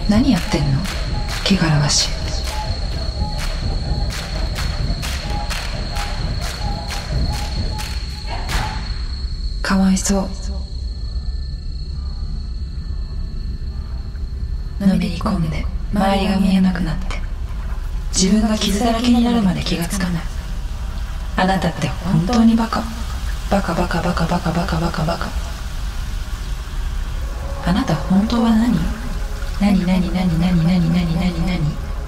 何やってんの？汚らわしい。かわいそう。のめり込んで周りが見えなくなって、自分が傷だらけになるまで気がつかない。あなたって本当にバカ。バカバカバカバカバカバカバカ。あなた本当は何？何何何何何何何何？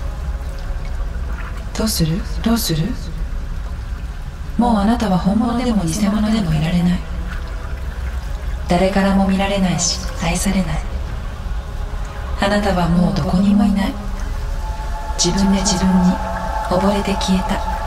どうする？どうする？もうあなたは本物でも偽物でもいられない。誰からも見られないし愛されない。あなたはもうどこにもいない。自分で自分に溺れて消えた。